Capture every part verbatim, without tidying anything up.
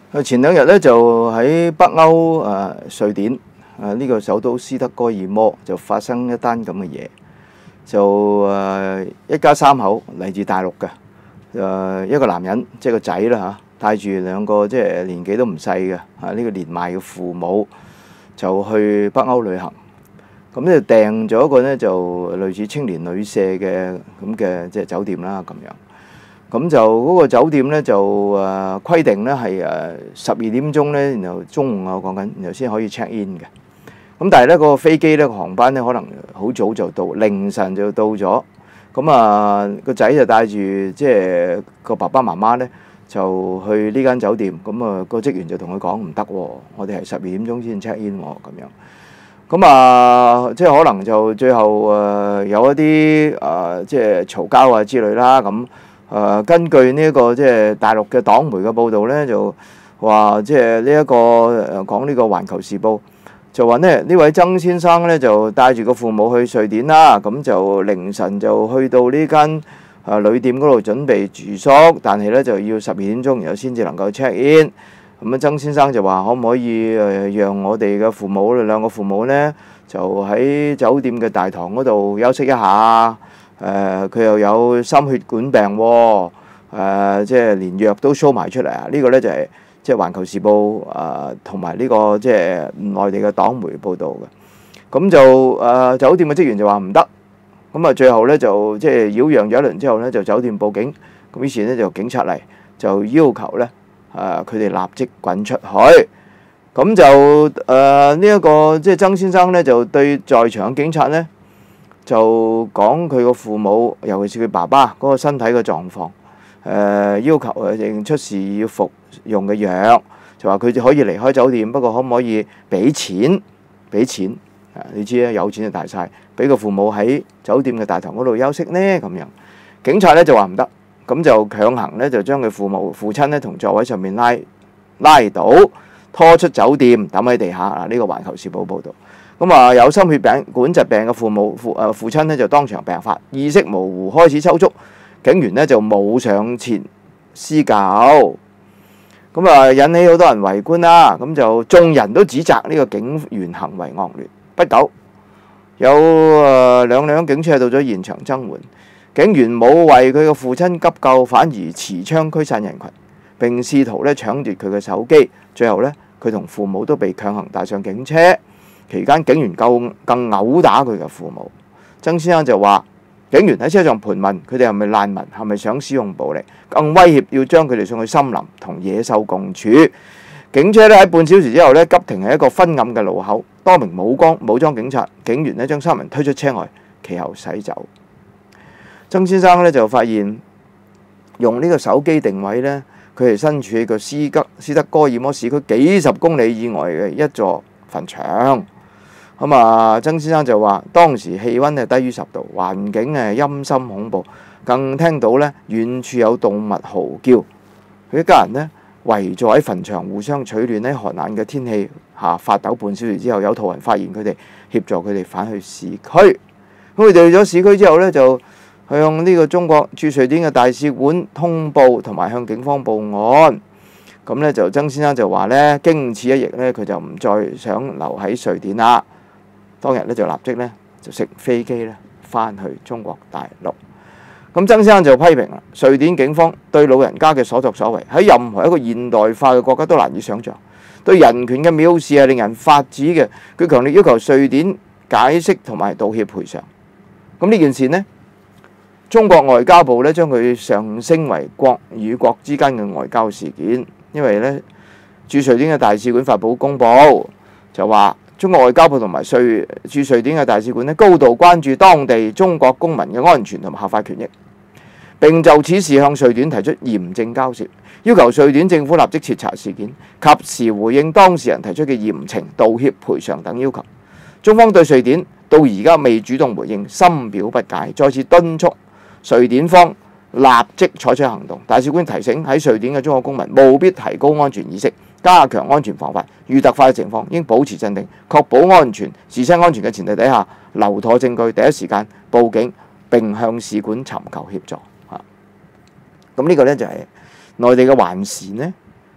前兩日咧就喺北歐誒瑞典誒呢個首都斯德哥爾摩就發生一單咁嘅嘢，就誒一家三口嚟自大陸嘅誒一個男人即係個仔啦嚇，帶住兩個即係年紀都唔細嘅啊呢個年邁嘅父母就去北歐旅行，咁咧訂咗一個咧就類似青年旅社嘅咁嘅即係酒店啦咁樣。咁就嗰個酒店咧就誒規定咧係誒十二點鐘咧，然後中午我講緊，然後先可以 check in 嘅。咁但係咧個飛機咧個航班咧可能好早就到，凌晨就到咗。咁啊個仔就帶住即係個爸爸媽媽咧就去呢間酒店。咁啊個職員就同佢講唔得喎，我哋係十二點鐘先 check in 喎咁樣。咁啊即係可能就最後誒有一啲誒即係嘈交啊之類啦咁。誒、呃、根據呢、這、一個即係大陸嘅黨媒嘅報導咧，就話即係呢一個誒講呢個《環球時報》就話咧呢位曾先生咧就帶住個父母去瑞典啦，咁就凌晨就去到呢間誒旅店嗰度準備住宿，但係咧就要十二點鐘然後先至能夠 check in。咁啊，曾先生就話可唔可以誒讓我哋嘅父母兩個父母咧就喺酒店嘅大堂嗰度休息一下。誒佢、呃、又有心血管病喎、哦，誒、呃、即係連藥都 show 埋出嚟啊！呢、這個咧就係、是、即係《環球時報》誒同埋呢個即係內地嘅黨媒報導嘅。咁就誒、呃、酒店嘅職員就話唔得，咁啊最後咧就即係擾攘咗一輪之後咧，就酒店報警，咁於是咧就警察嚟就要求咧誒佢哋立即滾出去。咁就誒呢一個即係曾先生咧就對在場嘅警察咧。就講佢個父母，尤其是佢爸爸嗰個身體嘅狀況，誒、呃、要求誒出示要服用嘅藥，就話佢就可以離開酒店，不過可唔可以俾錢？俾錢啊！你知啦，有錢就大晒，俾個父母喺酒店嘅大堂嗰度休息呢。咁樣。警察咧就話唔得，咁就強行咧就將佢父母父親咧同座位上面拉拉倒，拖出酒店抌喺地下啊！呢、這個《環球時報》報導。咁啊，有心血管疾病嘅父母父誒父親咧就當場病發，意識模糊，開始抽搐。警員咧就冇上前施救，咁啊引起好多人圍觀啦。咁就眾人都指責呢個警員行為惡劣。不久，有誒兩輛警車到咗現場增援，警員冇為佢嘅父親急救，反而持槍驅散人群，並試圖咧搶奪佢嘅手機。最後咧，佢同父母都被強行帶上警車。期間，警員更更毆打佢嘅父母。曾先生就話：警員喺車上盤問佢哋係咪難民，係咪想使用暴力，更威脅要將佢哋送去森林同野獸共處。警車咧喺半小時之後咧急停喺一個昏暗嘅路口，多名武裝武裝警察警員咧將三人推出車外，其後駛走。曾先生咧就發現用呢個手機定位咧，佢係身處喺個斯德斯德哥爾摩市區幾十公里以外嘅一座墳場。咁啊，曾先生就話當時氣温係低於十度，環境係陰森恐怖，更聽到咧遠處有動物嚎叫。佢一家人咧圍坐喺墳場互相取暖，喺寒冷嘅天氣下發抖。半小時之後，有途人發現佢哋，協助佢哋返去市區。咁佢哋去咗市區之後咧，就向呢個中國駐瑞典嘅大使館通報，同埋向警方報案。咁咧就曾先生就話咧，經此一役咧，佢就唔再想留喺瑞典啦。當日咧就立即咧就乘飛機咧翻去中國大陸。咁曾先生就批評啦，瑞典警方對老人家嘅所作所為喺任何一個現代化嘅國家都難以想像，對人權嘅藐視係令人髮指嘅。佢強烈要求瑞典解釋同埋道歉賠償。咁呢件事呢，中國外交部咧將佢上升為國與國之間嘅外交事件，因為咧駐瑞典嘅大使館發布公報就話。中國外交部同埋瑞駐瑞典嘅大使館咧，高度關注當地中國公民嘅安全同埋合法權益，並就此事向瑞典提出嚴正交涉，要求瑞典政府立即徹查事件，及時回應當事人提出嘅嚴懲、道歉、賠償等要求。中方對瑞典到而家未主動回應，深表不解，再次敦促瑞典方立即採取行動。大使館提醒喺瑞典嘅中國公民務必提高安全意識，加強安全防範，遇突發嘅情況應保持鎮定，確保安全、自身安全嘅前提底下，留妥證據，第一時間報警並向使館尋求協助。嚇，咁呢個呢，就係內地嘅環時呢，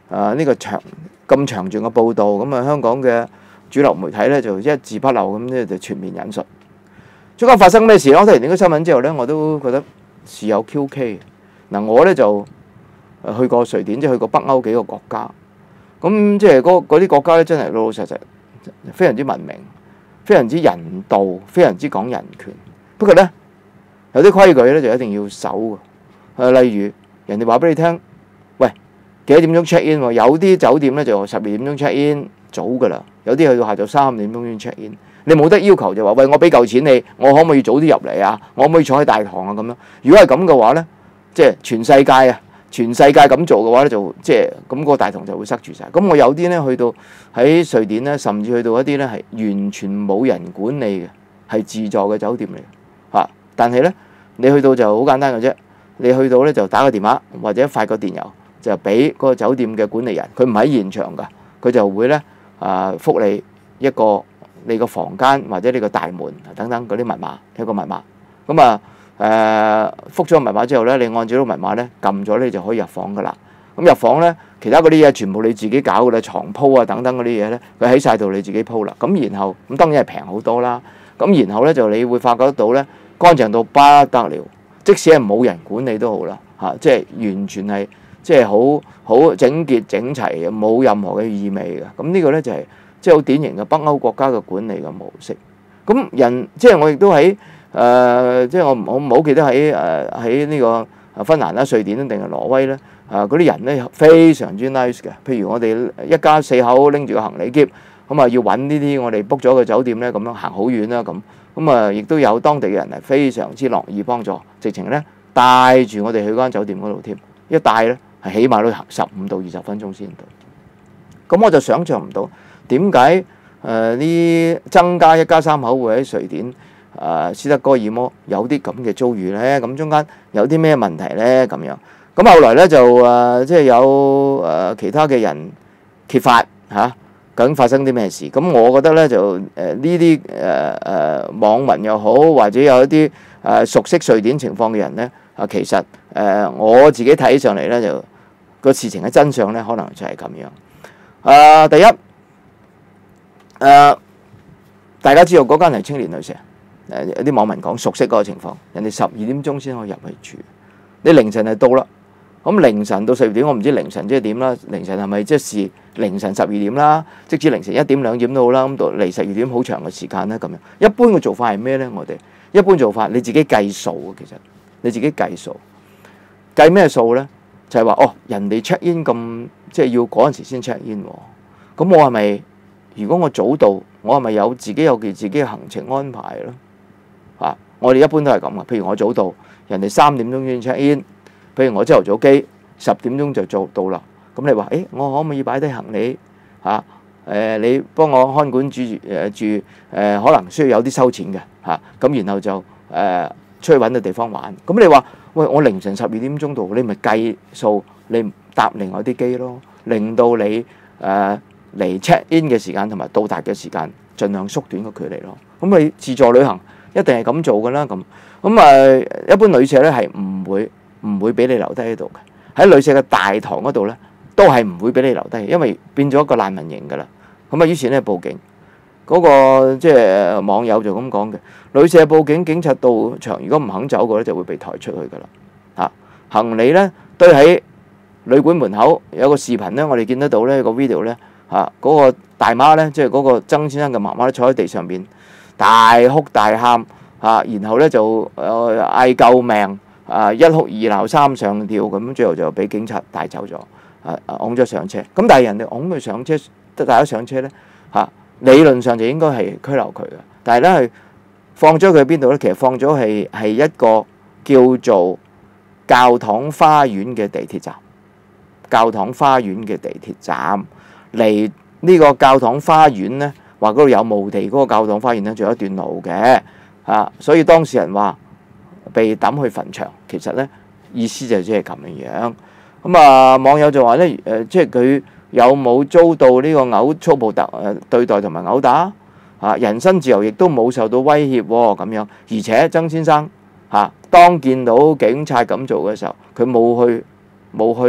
啊呢個長咁詳盡嘅報導，咁啊香港嘅主流媒體咧就一字不漏咁咧就全面引述。中間發生咩事咧？我睇完呢個新聞之後咧，我都覺得事有蹊蹺。嗱，我咧就去過瑞典，即係去過北歐幾個國家。咁即係嗰嗰啲國家咧，真係老老實實，非常之文明，非常之人道，非常之講人權。不過咧，有啲規矩咧就一定要守嘅。誒，例如人哋話俾你聽，喂，幾多點鐘 check in 喎？有啲酒店咧就十二點鐘 check in 早㗎啦，有啲去到下晝三點鐘先 check in。你冇得要求就話，喂，我俾夠錢你，我可唔可以早啲入嚟啊？我可唔可以坐喺大堂啊？咁樣，如果係咁嘅話咧，即係全世界啊，全世界咁做嘅話咧，就即係咁個大堂就會塞住晒。咁我有啲咧去到喺瑞典咧，甚至去到一啲咧係完全冇人管理嘅，係自助嘅酒店嚟嘅嚇。但係咧，你去到就好簡單嘅啫，你去到咧就打個電話或者發個電郵，就俾嗰個酒店嘅管理人，佢唔喺現場㗎，佢就會咧啊覆你一個。你個房間或者你個大門等等嗰啲密碼，一個密碼咁啊誒，覆咗個密碼之後咧，你按照嗰個密碼咧撳咗咧就可以入房噶啦。咁入房咧，其他嗰啲嘢全部你自己搞嘅啦，床鋪啊等等嗰啲嘢咧，佢喺晒度你自己鋪啦。咁然後咁當然係平好多啦。咁然後咧就你會發覺得到咧，乾淨到不得了，即使係冇人管理都好啦嚇，即係完全係即係好好整潔整齊，冇任何嘅異味嘅。咁呢個咧就係。即係好典型嘅北歐國家嘅管理嘅模式。咁人即係我亦都喺誒、呃，即係我唔我唔好記得喺誒喺呢個芬蘭啦、瑞典定係挪威咧啊，嗰啲人咧非常之 nice 嘅。譬如我哋一家四口拎住個行李篋，咁啊要揾呢啲我哋 book 咗嘅酒店咧，咁樣行好遠啦咁。咁啊亦都有當地嘅人係非常之樂意幫助，直情咧帶住我哋去嗰間酒店嗰度添。一帶咧係起碼都行十五到二十分鐘先到。咁我就想像唔到。點解誒呢增加一家三口會喺瑞典誒、呃、斯德哥爾摩有啲咁嘅遭遇咧？咁中間有啲咩問題咧？咁樣咁後來咧就誒、呃、即係有誒、呃、其他嘅人揭發嚇、啊，究竟發生啲咩事？咁我覺得咧就誒呢啲誒誒網民又好，或者有一啲誒、呃、熟悉瑞典情況嘅人咧啊，其實誒、呃、我自己睇上嚟咧就個事情嘅真相咧，可能就係咁樣。誒、呃、第一。誒、呃，大家知道嗰間係青年旅社，誒有啲網民講熟悉嗰個情況，人哋十二點鐘先可以入去住，你凌晨就到啦。咁凌晨到十二點，我唔知凌晨即係點啦。凌晨係咪即係凌晨十二點啦？即使凌晨一點兩點都好啦。咁到嚟十二點好長嘅時間咧，咁樣一般嘅做法係咩咧？我哋一般做法你自己計數，其實你自己計數計咩數咧？就係、是、話哦，人哋 check in 咁即係要嗰陣時先 check in 喎。咁我係咪？如果我早到，我係咪有自己有件自己嘅行程安排咯？啊，我哋一般都係咁嘅。譬如我早到，人哋三點鐘先 check in。譬如我朝頭早機十點鐘就做到啦。咁你話，誒，我可唔可以擺低行李？嚇、啊，誒、呃，你幫我看管住誒住誒、呃，可能需要有啲收錢嘅嚇。咁、啊、然後就誒、呃、出去揾個地方玩。咁你話，喂，我凌晨十二點鐘到，你咪計數，你搭另外啲機咯，令到你誒。呃嚟 check in 嘅時間同埋到達嘅時間，盡量縮短個距離咯。咁你自助旅行一定係咁做㗎啦。咁咁啊，一般旅社咧係唔會唔會俾你留低喺度嘅。喺旅社嘅大堂嗰度咧，都係唔會俾你留低，因為變咗一個難民營㗎啦。咁啊，於是咧報警，嗰、那個即係網友就咁講嘅。旅社報警，警察到場，如果唔肯走嘅咧，就會被抬出去㗎啦。嚇，行李咧堆喺旅館門口，有個視頻咧，我哋見得到咧，個 video 咧。啊！嗰、那個大媽咧，即係嗰個曾先生嘅媽媽咧，坐喺地上邊大哭大喊啊！然後咧就誒嗌救命啊！一哭二鬧三上吊咁，最後就俾警察帶走咗啊！擁咗上車。咁但係人哋擁佢上車，得大家上車咧嚇，理論上就應該係拘留佢嘅。但係咧係放咗佢喺邊度咧？其實放咗係係一個叫做教堂花園嘅地鐵站。教堂花園嘅地鐵站。嚟呢個教堂花園咧，話嗰度有墓地，嗰個教堂花園咧仲有一段路嘅嚇，所以當事人話被抌去墳場，其實咧意思就即係咁樣樣。咁啊，網友就話咧誒，即係佢有冇遭到呢個毆粗暴特誒對待同埋毆打啊？人身自由亦都冇受到威脅喎，咁樣。而且曾先生嚇當見到警察咁做嘅時候，佢冇去冇去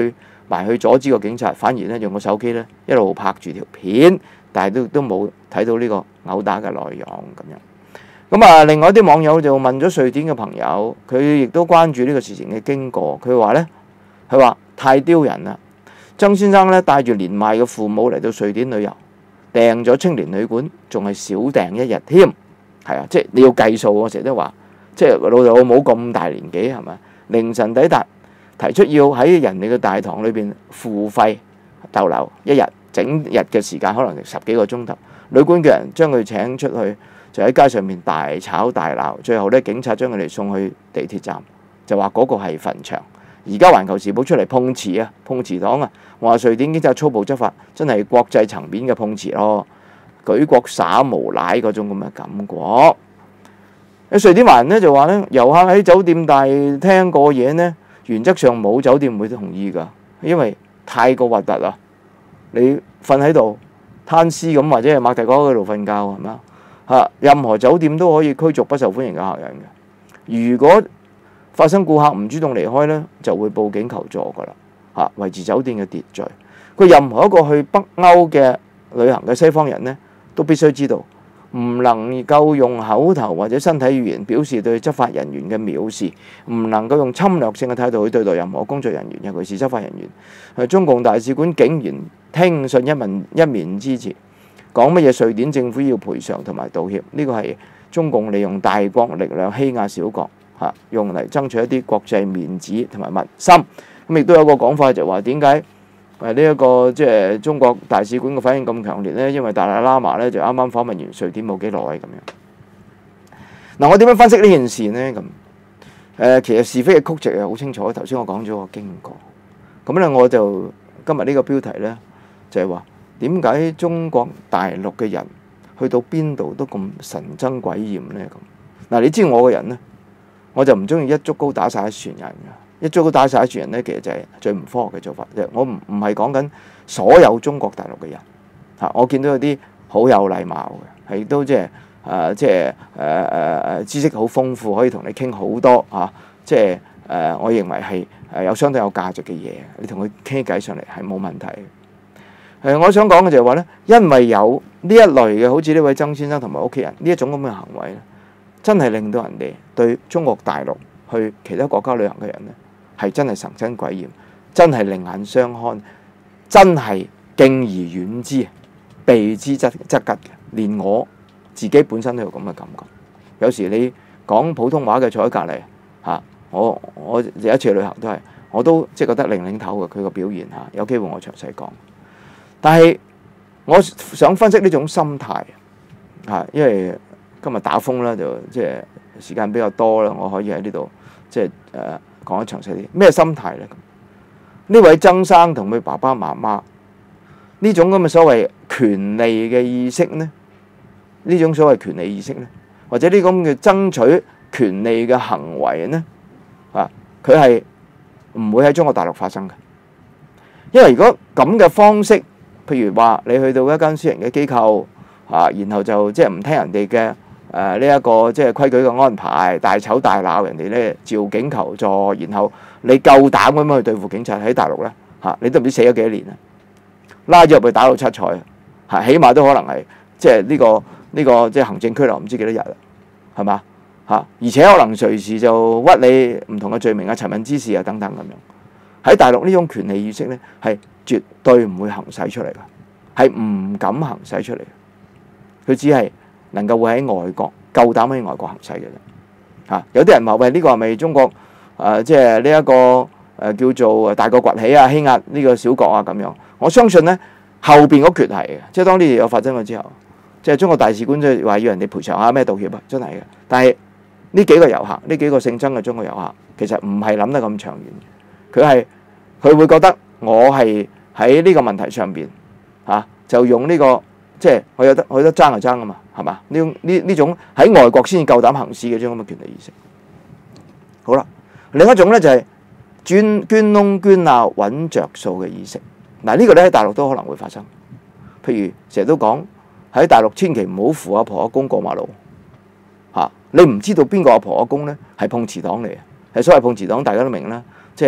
埋去阻止個警察，反而咧用個手機咧一路拍住條片，但係都都冇睇到呢個毆打嘅內容咁樣。咁啊，另外一啲網友就問咗瑞典嘅朋友，佢亦都關注呢個事情嘅經過。佢話咧，佢話太丟人啦！曾先生咧帶住年邁嘅父母嚟到瑞典旅遊，訂咗青年旅館，仲係少訂一日添。係啊，即係你要計數。我成日都話，即係老豆老母咁大年紀係咪？凌晨抵達，提出要喺人哋嘅大堂裏邊付費逗留一日，整日嘅時間可能十幾個鐘頭。旅館嘅人將佢請出去，就喺街上面大吵大鬧。最後咧，警察將佢哋送去地鐵站，就話嗰個係墳場。而家環球時報出嚟碰瓷啊，碰瓷黨啊，話瑞典警察粗暴執法，真係國際層面嘅碰瓷咯，舉國耍無賴嗰種咁嘅感覺。瑞典華人咧就話咧，遊客喺酒店大廳過夜呢，原則上冇酒店會同意㗎，因為太過核突啦。你瞓喺度攤屍咁，或者係擘大個喺度瞓覺係咪啊？嚇，任何酒店都可以驅逐不受歡迎嘅客人嘅。如果發生顧客唔主動離開呢，就會報警求助㗎啦。嚇，維持酒店嘅秩序。佢任何一個去北歐嘅旅行嘅西方人呢，都必須知道，唔能夠用口頭或者身體語言表示對執法人員嘅藐視，唔能夠用侵略性嘅態度去對待任何工作人員，尤其是執法人員。中共大使館竟然聽信一面一面之詞，講乜嘢瑞典政府要賠償同埋道歉，呢個係中共利用大國力量欺壓小國，嚇，用嚟爭取一啲國際面子同埋民心。咁亦都有個講法就話點解誒呢一個即係中國大使館嘅反應咁強烈呢？因為達賴喇嘛咧就啱啱訪問完瑞典冇幾耐咁樣。嗱，我點樣分析呢件事呢？咁誒、呃，其實是非嘅曲直係好清楚。頭先我講咗個經過，咁咧我就今日呢個標題呢，就係話點解中國大陸嘅人去到邊度都咁神憎鬼厭呢？咁嗱，你知我個人呢，我就唔中意一竹篙打晒一船人嘅。一竹篙打晒一船人呢，其實就係最唔科學嘅做法。我唔唔係講緊所有中國大陸嘅人嚇，我見到有啲好有禮貌嘅，係都即係誒即係誒誒誒知識好豐富，可以同你傾好多嚇，即係誒我認為係誒有相當有價值嘅嘢，你同佢傾偈上嚟係冇問題。誒，我想講嘅就係話咧，因為有呢一類嘅好似呢位曾先生同埋屋企人呢一種咁嘅行為咧，真係令到人哋對中國大陸去其他國家旅行嘅人咧，係真係神憎鬼厭，真係另眼相看，真係敬而遠之，避之則則吉嘅。連我自己本身都有咁嘅感覺。有時你講普通話嘅坐喺隔離嚇，我我有一次去旅行都係，我都即係覺得擰擰頭嘅佢個表現嚇。有機會我詳細講。但係我想分析呢種心態嚇，因為今日打風啦，就即係時間比較多啦，我可以喺呢度即係誒。呃講得詳細啲，咩心態呢？呢位曾生同佢爸爸媽媽呢種咁嘅所謂權利嘅意識呢？呢種所謂權利意識呢？或者呢咁嘅爭取權利嘅行為呢？啊，佢係唔會喺中國大陸發生嘅，因為如果咁嘅方式，譬如話你去到一間私人嘅機構啊，然後就即係唔聽人哋嘅。誒呢一個即係規矩嘅安排，大吵大鬧，人哋咧召警求助，然後你夠膽咁樣去對付警察喺大陸咧嚇，你都唔知死咗幾多年啊！拉咗入去打到七彩嚇，起碼都可能係即係呢個呢、呢個即係行政拘留唔知幾多日啦，係嘛嚇？而且可能隨時就屈你唔同嘅罪名啊、尋釁滋事啊等等咁樣。喺大陸呢種權利意識咧係絕對唔會行使出嚟嘅，係唔敢行使出嚟，佢只係能夠會喺外國夠膽喺外國行使嘅啫嚇。有啲人話喂，呢個係咪中國誒即係呢一個誒、呃、叫做大國崛起啊，欺壓呢個小國啊咁樣？我相信咧後邊嗰橛係嘅，即係當呢啲嘢發生咗之後，即係中國大使館即係話要人哋賠償啊咩道歉啊，真係嘅。但係呢幾個遊客，呢幾個姓曾嘅中國遊客，其實唔係諗得咁長遠，佢係佢會覺得我係喺呢個問題上邊嚇、啊、就用呢、呢個。即係我有得我有得爭就爭啊嘛，係嘛？呢種呢呢種喺外國先至夠膽行使嘅呢種咁嘅權利意識。好啦，另一種咧就係捐捐窿捐罅揾着數嘅意識。嗱、這個、呢個咧喺大陸都可能會發生。譬如成日都講喺大陸千祈唔好扶阿婆阿公過馬路嚇、啊，你唔知道邊個阿婆阿公咧係碰瓷黨嚟嘅，係所謂碰瓷黨大家都明啦，即係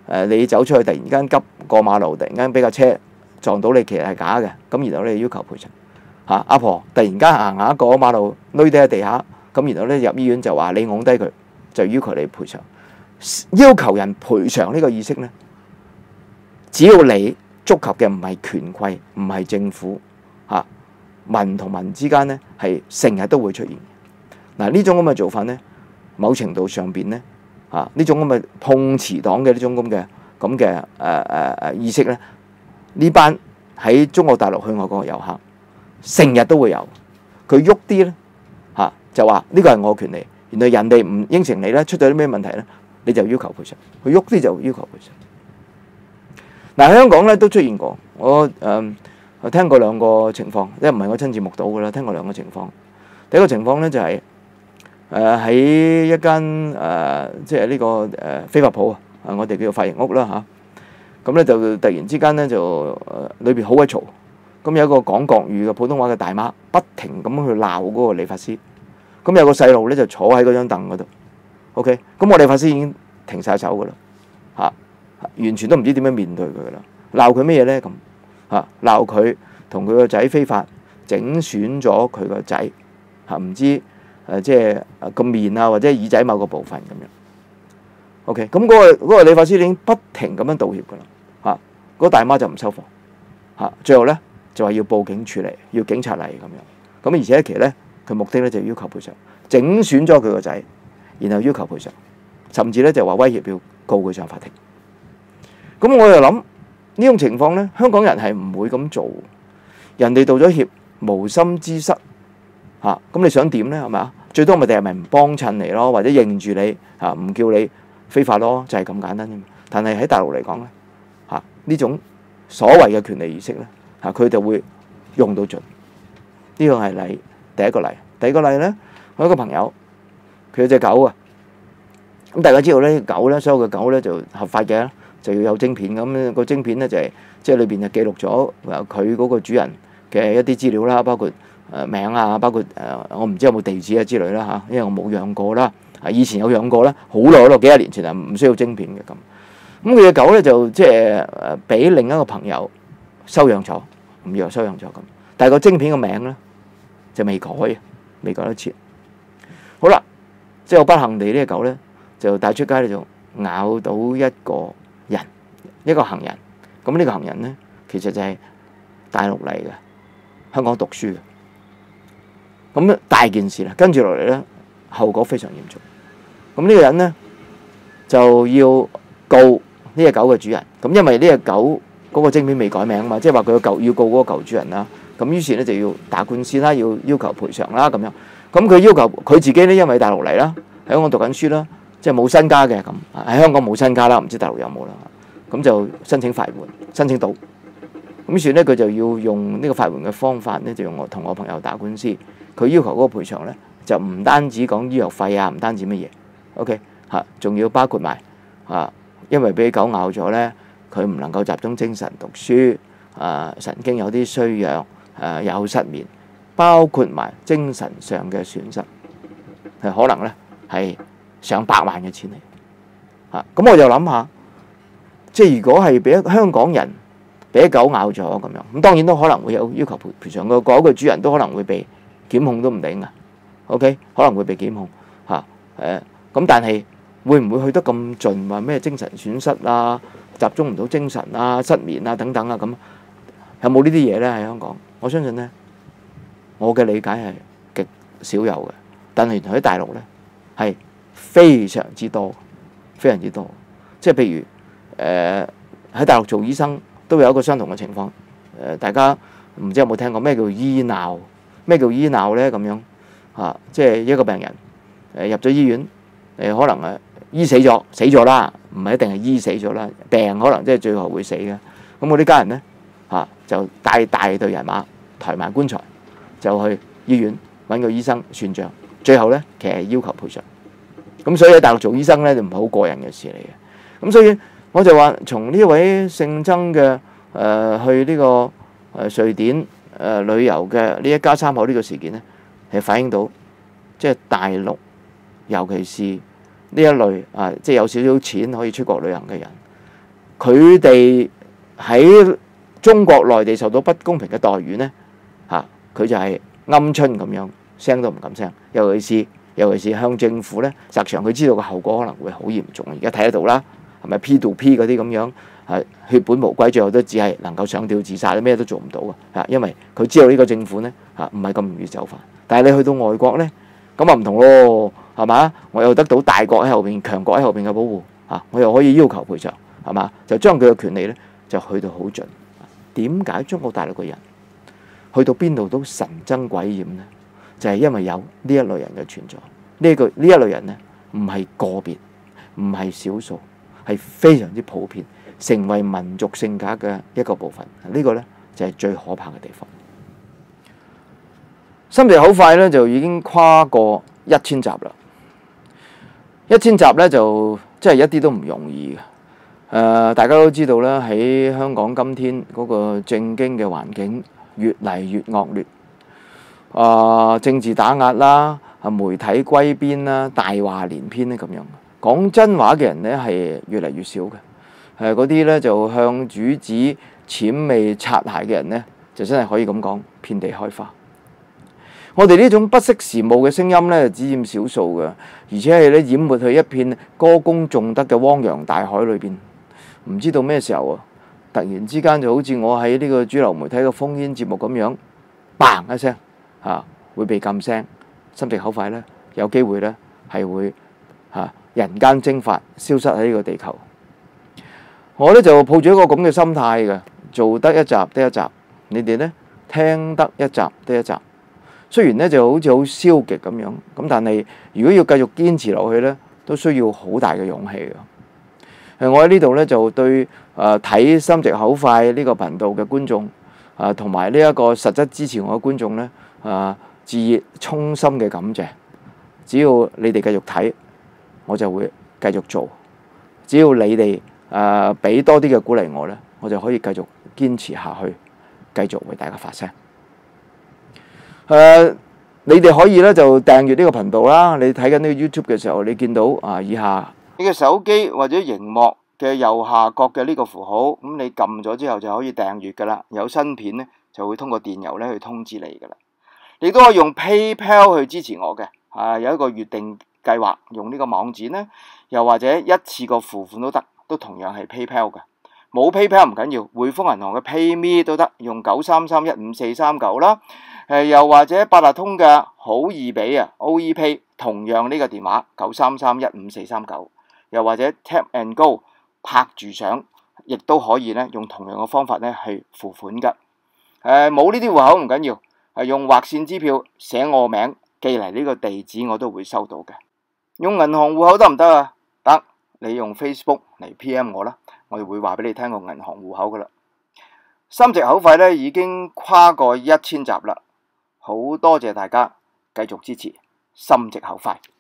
誒你走出去突然間急過馬路，突然間俾架車撞到你，其實係假嘅，咁然後咧要求賠償嚇。阿婆突然間行下過馬路，攣低喺地下，咁然後咧入醫院就話你㧬低佢，就要求你賠償。要求人賠償呢個意識咧，只要你觸及嘅唔係權貴，唔係政府嚇，民同民之間咧係成日都會出現。嗱，呢種咁嘅做法咧，某程度上邊咧嚇，呢種咁嘅碰瓷黨嘅呢種咁嘅咁嘅誒誒誒意識咧，呢班喺中國大陸去外國嘅遊客成日都會有，佢喐啲咧嚇就話呢個係我權利，原來人哋唔應承你咧，出咗啲咩問題咧，你就要求賠償，佢喐啲就要求賠償。嗱，喺香港咧都出現過，我誒、呃、我聽過兩個情況，即係唔係我親自目睹㗎啦，聽過兩個情況。第一個情況咧就係誒喺一間誒、呃、即係呢、這個誒、呃、飛髮鋪啊，我哋叫做髮型屋啦嚇。咁、啊、咧就突然之間咧就誒裏邊好鬼嘈，咁有一個講國語嘅普通話嘅大媽，不停咁去鬧嗰個理髮師。咁有個細路咧就坐喺嗰張凳嗰度。OK，咁我理髮師已經停晒手㗎啦嚇。完全都唔知點樣面對佢噶啦，鬧佢咩嘢咧咁嚇？鬧佢同佢個仔飛髮整損咗佢個仔嚇，唔知誒即係個面啊或者耳仔某個部分咁樣。OK，咁嗰個嗰個理髮師已經不停咁樣道歉噶啦嚇，嗰個大媽就唔收貨嚇，最後咧就話要報警處理，要警察嚟咁樣。咁而且一期咧，佢目的咧就要求賠償，整損咗佢個仔，然後要求賠償，甚至咧就話威脅要告佢上法庭。咁我又諗呢種情況咧，香港人係唔會咁做。人哋道咗歉，無心之失嚇，咁你想點咧？係咪啊？最多咪第日咪唔幫襯你咯，或者認住你嚇，唔叫你非法咯，就係咁簡單啫嘛。但係喺大陸嚟講咧嚇，呢種所謂嘅權利意識咧嚇，佢就會用到盡。呢個係例第一個例，第二個例咧，我有一個朋友，佢有隻狗啊。咁大家知道咧，狗咧，所有嘅狗咧就合法嘅。就要有晶片咁，那個晶片咧就係即係裏邊就記錄咗佢嗰個主人嘅一啲資料啦，包括誒名啊，包括誒我唔知有冇地址啊之類啦嚇，因為我冇養過啦，啊以前有養過啦，好耐好耐幾廿年前啊，唔需要晶片嘅咁。咁佢嘅狗咧就即係誒俾另一個朋友收養咗，唔要收養咗咁，但係個晶片嘅名咧就未改，未改得切。好啦，即係好不幸地呢隻狗咧就帶出街咧就咬到一個人，一個行人，咁呢個行人咧，其實就係大陸嚟嘅，香港讀書嘅，咁大件事啦。跟住落嚟咧，後果非常嚴重。咁呢個人咧就要告呢隻狗嘅主人，咁因為呢隻狗嗰個晶片未改名啊嘛，即係話佢個舊要告嗰個舊主人啦。咁於是咧就要打官司啦，要要求賠償啦咁樣。咁佢要求佢自己咧，因為大陸嚟啦，喺香港讀緊書啦。即係冇身家嘅咁，喺香港冇身家啦，唔知大陸有冇啦。咁就申請法援，申請到。咁於是咧，佢就要用呢個法援嘅方法咧，就用我同我朋友打官司。佢要求嗰個賠償咧，就唔單止講醫藥費啊，唔單止乜嘢。OK 嚇，仲要包括埋啊，因為俾狗咬咗咧，佢唔能夠集中精神讀書，啊神經有啲衰弱，誒有失眠，包括埋精神上嘅損失，係可能咧係上百萬嘅錢嚟嚇，咁我就諗下，即係如果係俾香港人俾狗咬咗咁樣，咁當然都可能會有要求賠賠償嘅，嗰個主人都可能會被檢控都唔定噶。OK， 可能會被檢控嚇誒，咁但係會唔會去得咁盡？話咩精神損失啊、集中唔到精神啊、失眠啊等等啊咁，有冇呢啲嘢咧喺香港？我相信咧，我嘅理解係極少有嘅，但係原來喺大陸咧係非常之多，非常之多。即係譬如誒喺、呃、大陸做醫生都有一個相同嘅情況。誒、呃、大家唔知有冇聽過咩叫醫鬧？咩叫醫鬧咧？咁樣嚇、啊，即係一個病人誒、呃、入咗醫院，誒、呃、可能誒醫死咗，死咗啦，唔係一定係醫死咗啦。病可能即係最後會死嘅。咁我啲家人咧嚇、啊、就帶大隊人馬抬埋棺材，就去醫院揾個醫生算賬。最後咧其實係要求賠償。咁所以喺大陸做醫生咧就唔係好過癮嘅事嚟嘅。咁所以我就話，從呢位姓曾嘅誒去呢個誒瑞典誒、呃、旅遊嘅呢一家三口呢個事件咧，係反映到即係大陸，尤其是呢一類啊，即係有少少錢可以出國旅行嘅人， 佢哋喺中國內地受到不公平嘅待遇呢，嚇佢就係鵪鶉咁樣，聲都唔敢聲。尤其是尤其是向政府呢，實際上佢知道個後果可能會好嚴重。而家睇得到啦，係咪 P to P 嗰啲咁樣係血本無歸，最後都只係能夠上吊自殺，咩都做唔到嘅嚇，因為佢知道呢個政府呢嚇唔係咁容易就範。但係你去到外國呢，咁啊唔同咯，係嘛？我又得到大國喺後邊、強國喺後邊嘅保護嚇，我又可以要求賠償，係嘛？就將佢嘅權利呢就去到好盡。點解中國大陸嘅人去到邊度都神憎鬼厭呢？就係因為有呢一類人嘅存在。呢個呢一類人呢，唔係個別，唔係少數，係非常之普遍，成為民族性格嘅一個部分。呢個呢，就係最可怕嘅地方。心直口快呢，就已經跨過一千集啦。一千集呢，就真係一啲都唔容易嘅。誒、呃，大家都知道啦，喺香港今天嗰個政經嘅環境越嚟越惡劣。啊、呃，政治打壓啦，啊媒體歸邊啦，大話連篇咧咁樣。講真話嘅人呢，係越嚟越少嘅。誒嗰啲呢，就向主子諂媚擦鞋嘅人呢，就真係可以咁講，遍地開花。我哋呢種不識時務嘅聲音呢，只佔少數嘅，而且係咧淹沒去一片歌功頌德嘅汪洋大海裏邊。唔知道咩時候啊，突然之間就好似我喺呢個主流媒體嘅烽煙節目咁樣，嘭一聲嚇、啊、會被禁聲，心直口快呢，有機會呢係會嚇、啊、人間蒸發，消失喺呢個地球。我呢就抱住一個咁嘅心態嘅，做得一集得一集，你哋呢聽得一集得一集。雖然咧就好似好消極咁樣，咁但係如果要繼續堅持落去咧，都需要好大嘅勇氣嘅。誒，我喺呢度咧就對誒睇心直口快呢個頻道嘅觀眾，啊同埋呢一個實質支持我嘅觀眾咧，啊致以衷心嘅感謝。只要你哋繼續睇，我就會繼續做。只要你哋誒俾多啲嘅鼓勵我咧，我就可以繼續堅持下去，繼續為大家發聲。誒、uh，你哋可以咧就訂閱呢個頻道啦。你睇緊呢個 YouTube 嘅時候，你見到啊以下你嘅手機或者熒幕嘅右下角嘅呢個符號，咁你撳咗之後就可以訂閱噶啦。有新片咧就會通過電郵咧去通知你噶啦。你都可以用 PayPal 去支持我嘅，啊有一個月定計劃，用呢個網址咧，又或者一次過付款都得，都同樣係 PayPal 嘅。冇 PayPal 唔緊要，匯豐銀行嘅 PayMe 都得，用九三三一五四三九啦。誒又或者八達通嘅好易俾啊 O E Pay， 同樣呢個電話九三三一五四三九，又或者 Tap and Go 拍住相，亦都可以咧用同樣嘅方法咧去付款㗎。誒冇呢啲戶口唔緊要，係用劃線支票寫我名寄嚟呢個地址，我都會收到嘅。用銀行戶口得唔得啊？得，你用 Facebook 嚟 P M 我啦，我哋會話俾你聽個銀行戶口噶啦。心直口快咧已經跨過一千集啦。好多謝大家繼續支持，心直口快。